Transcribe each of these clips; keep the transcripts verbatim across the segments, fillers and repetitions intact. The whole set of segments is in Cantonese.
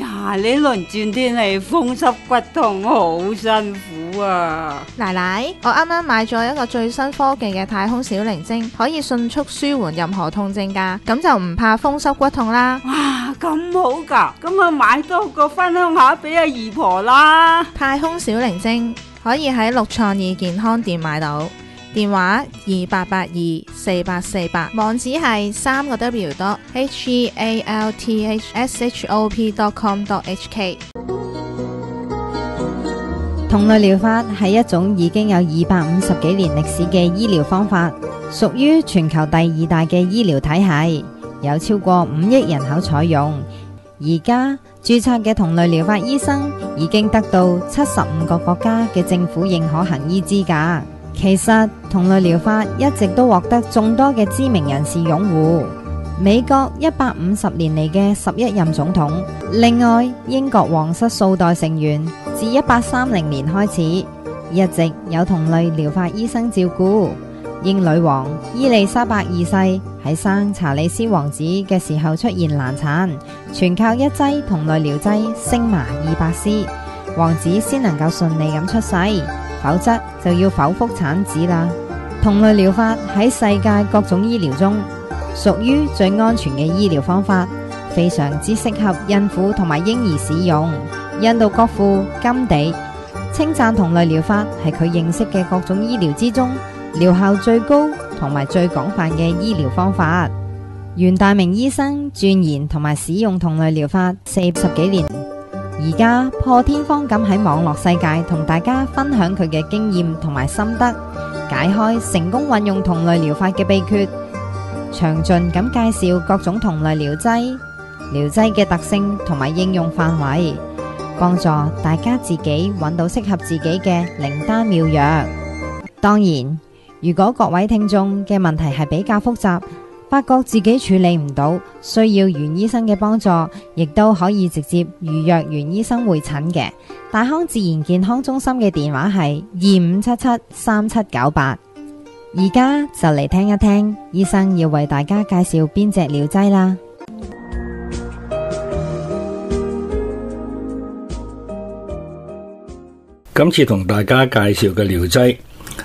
呀，呢輪轉天氣風濕骨痛好辛苦啊！ 奶奶，我啱啱買咗一個最新科技嘅太空小靈精，可以迅速舒緩任何痛症噶，咁就唔怕風濕骨痛啦。 哇，咁好噶，咁啊買多個分享下俾阿姨婆啦。 太空小靈精可以喺六創意健康店買到，電話二八八二四八四八，網址係三個 W dot H E A L T H S H O P dot com dot H K。 同類療法係一種已經有二百五十幾年歷史嘅醫療方法，屬於全球第二大嘅醫療體系，有超過五億人口採用。而家註冊嘅同類療法醫生已經得到七十五個國家嘅政府認可行醫資格。其實同類療法一直都獲得眾多嘅知名人士擁護。美國一百五十年嚟嘅十一任總統，另外英國皇室數代成員自一八三零年開始，一直有同類療法醫生照顧。英女王伊麗莎白二世喺生查理斯王子嘅時候出現難產，全靠一劑同類療劑星麻二百絲，王子先能夠順利咁出世，否則就要剖腹產子啦。同類療法喺世界各種醫療中屬於最安全嘅醫療方法，非常之適合孕婦同埋嬰兒使用。印度國父甘地稱讚同類療法係佢認識嘅各種醫療之中療效最高同埋最廣泛嘅醫療方法。袁大明醫生鑽研同埋使用同類療法四十幾年，而家破天荒咁喺網絡世界同大家分享佢嘅經驗同埋心得，解開成功運用同類療法嘅秘訣，詳盡咁介紹各種同類療劑、療劑嘅特性同埋應用範圍，幫助大家自己揾到適合自己嘅靈丹妙藥。當然，如果各位聽眾嘅問題係比較複雜，發覺自己處理唔到，需要袁醫生嘅幫助，亦都可以直接預約袁醫生會診嘅。大康自然健康中心嘅電話係二五七七三七九八。而家就嚟聽一聽醫生要為大家介紹邊隻療劑啦。 今次同大家介紹嘅療劑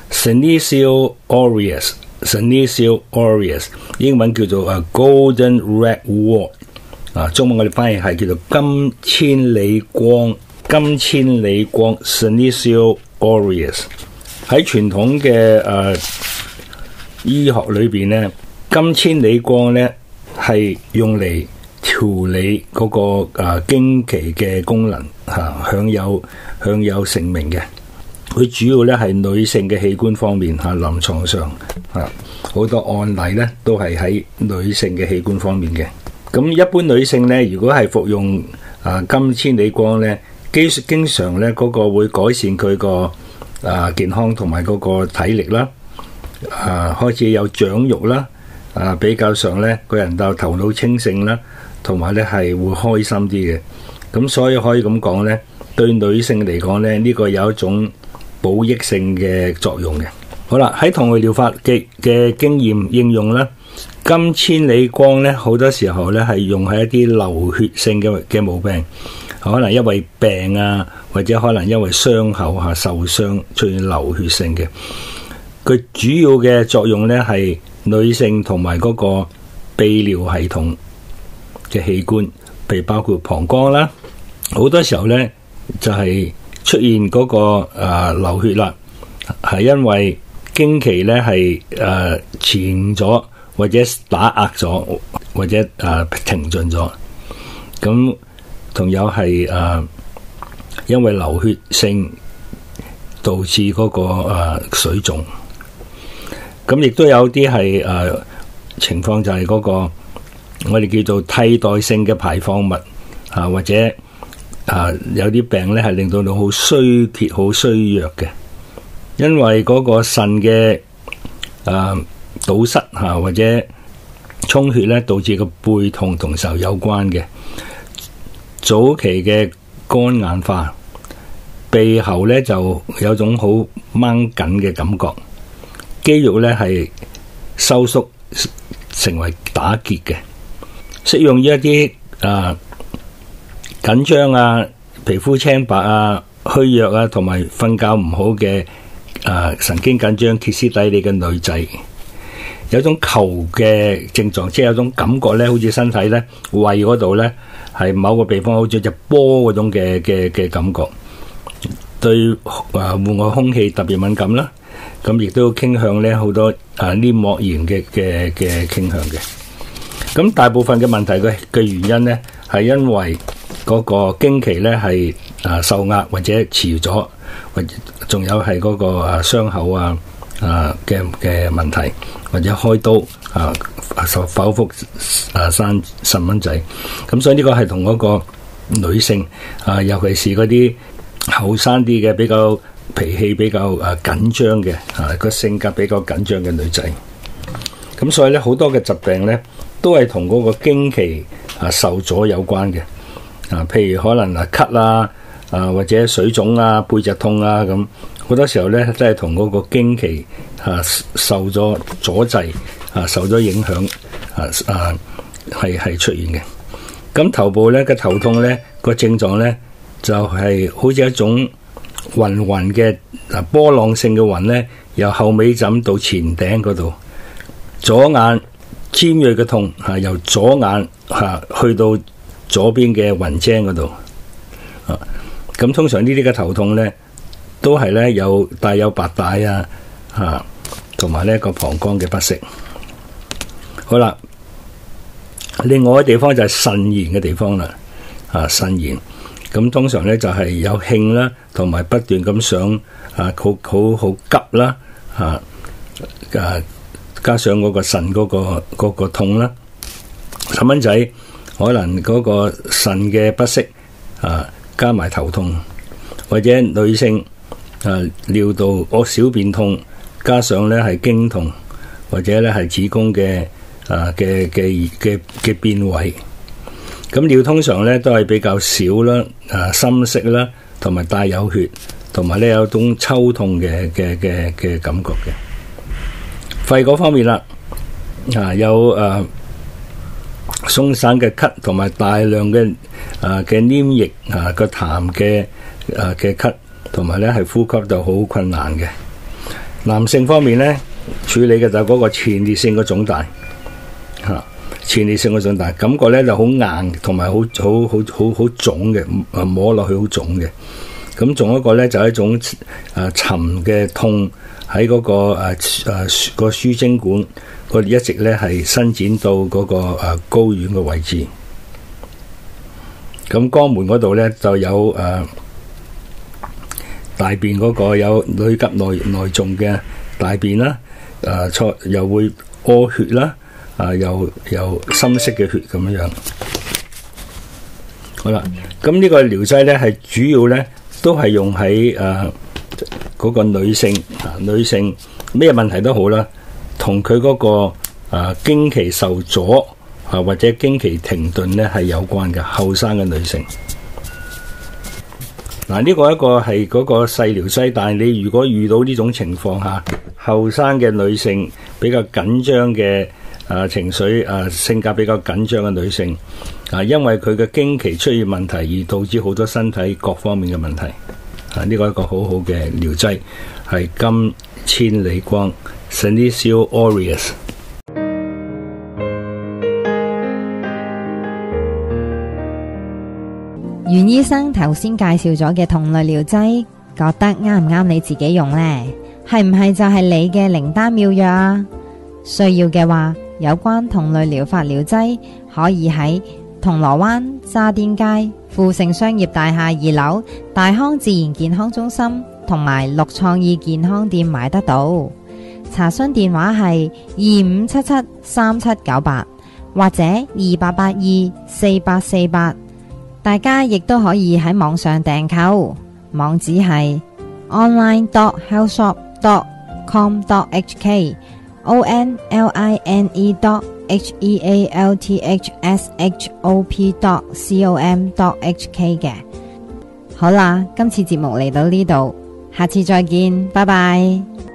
Senecio aureus，Senecio aureus 英文叫做啊 Golden Ragwort， 啊中文我哋翻譯係叫做金千里光，金千里光 Senecio aureus。 喺傳統嘅誒、呃、醫學裏邊咧，金千里光咧係用嚟調理嗰、那個誒、呃、經期嘅功能吓、啊，享有享有盛名嘅。佢主要咧係女性嘅器官方面吓，臨床上吓好多案例咧都係喺女性嘅器官方面嘅。咁一般女性咧，如果係服用啊金千里光咧，經經常咧嗰、那個會改善佢個啊健康同埋嗰個體力啦，啊開始有長肉啦，啊比較上咧個人就頭腦清醒啦，同埋咧係會開心啲嘅。咁所以可以咁講咧，對女性嚟講咧，呢、這個有一種補益性嘅作用嘅。好啦，喺同類療法嘅嘅經驗應用咧，金千里光咧好多時候咧係用喺一啲流血性嘅嘅毛病，可能因為病啊，或者可能因為傷口下受傷出現流血性嘅。佢主要嘅作用咧係女性同埋嗰個泌尿系統嘅器官，譬如包括膀胱啦，好多時候咧就係、是。出現嗰、那個誒、呃、流血啦，係因為經期咧係誒前咗，或者打壓咗，或者誒、呃、停盡咗。咁同有係誒、呃、因為流血性導致嗰、那個誒、呃、水腫。咁亦都有啲係誒情況就係嗰、那個我哋叫做替代性嘅排放物啊，或者。啊，有啲病咧係令到你好衰竭、好衰弱嘅，因為嗰個腎嘅啊堵塞吓、啊、或者充血咧，導致個背痛同時候有關嘅。早期嘅肝硬化，鼻喉咧就有種好掹緊嘅感覺，肌肉咧係收縮成為打結嘅，適用於一啲啊。 緊張啊、皮膚青白啊、虛弱啊，同埋瞓覺唔好嘅啊神經緊張、歇斯底里嘅女仔，有種求嘅症狀，即係有種感覺咧，好似身體咧胃嗰度咧係某個地方好似隻波嗰種嘅嘅嘅感覺，對啊戶外空氣特別敏感啦，咁亦都傾向咧好多啊黏膜炎嘅嘅嘅傾向嘅。咁大部分嘅問題嘅嘅原因咧係因為嗰個經期咧係啊受壓或者遲咗，或者仲有係嗰個啊傷口啊啊嘅嘅問題，或者開刀啊受剖腹啊生細蚊仔，咁所以呢個係同嗰個女性啊，尤其是嗰啲後生啲嘅比較脾氣比較啊緊張嘅啊個性格比較緊張嘅女仔，咁所以咧好多嘅疾病咧都係同嗰個經期啊受阻有關嘅。啊，譬如可能啊咳啊，啊或者水腫啊、背脊痛啊咁，好多時候咧都係同嗰個經期啊受咗阻滯啊，受咗影響啊啊係係出現嘅。咁頭部咧嘅頭痛咧個症狀咧就係、是、好似一種暈暈嘅啊波浪性嘅暈咧，由後尾枕到前頂嗰度，左眼尖銳嘅痛啊，由左眼啊去到左邊嘅雲睛嗰度，啊，咁通常呢啲嘅頭痛咧，都係咧有帶有白帶啊，啊，同埋呢個膀胱嘅不適。好啦，另外嘅地方就係腎炎嘅地方啦，啊，腎炎，咁通常咧就係有興啦，同埋不斷咁想啊，好好好急啦，啊，啊，加上嗰個腎嗰個嗰個痛啦，細蚊仔。可能嗰個腎嘅不適啊，加埋頭痛，或者女性啊尿道屙小便痛，加上咧係經痛，或者咧係子宮嘅啊嘅嘅嘅嘅變位。咁尿通常咧都係比較少啦，啊深色啦，同埋帶有血，同埋咧有種抽痛嘅嘅嘅嘅感覺嘅。肺嗰方面啦，啊有啊。鬆散嘅咳，同埋大量嘅啊嘅黏液啊個痰嘅啊嘅咳，同埋咧係呼吸就好困難嘅。男性方面咧處理嘅就係嗰個前列腺嘅腫大，吓、啊、前列腺嘅腫大，感覺咧就好硬，同埋好好好好好腫嘅，啊摸落去好腫嘅。咁仲有一個咧就係一種啊沉嘅痛喺嗰、那個啊啊個輸精管。佢哋一直咧係伸展到嗰個誒睾丸嘅位置，咁肛門嗰度咧就有誒大便嗰個有女急內內重嘅大便啦，誒錯又會屙血啦，啊又又深色嘅血咁樣樣。好啦，咁呢個療劑咧係主要咧都係用喺誒嗰個女性啊，女性咩問題都好啦。同佢嗰個啊經期受阻啊或者經期停頓咧係有關嘅，後生嘅女性。嗱，呢個一個係嗰個細療劑，但係你如果遇到呢種情況下，後生嘅女性比較緊張嘅啊情緒啊性格比較緊張嘅女性啊，因為佢嘅經期出現問題而導致好多身體各方面嘅問題啊，呢個一個好好嘅療劑係金千里光。Senecio aureus。 袁醫生頭先介紹咗嘅同類療劑，覺得啱唔啱你自己用呢？係唔係就係你嘅靈丹妙藥啊？需要嘅話，有關同類療法療劑可以喺銅鑼灣渣甸街富盛商業大廈二樓大康自然健康中心同埋綠創意健康店買得到。查詢電話係二五七七三七九八或者二八八二四八四八，大家亦都可以喺網上訂購，網址係 online dot healthshop dot com dot h k o n l i n e dot h e a l t h s h o p dot com dot h k 嘅。好啦，今次節目嚟到呢度，下次再見，拜拜。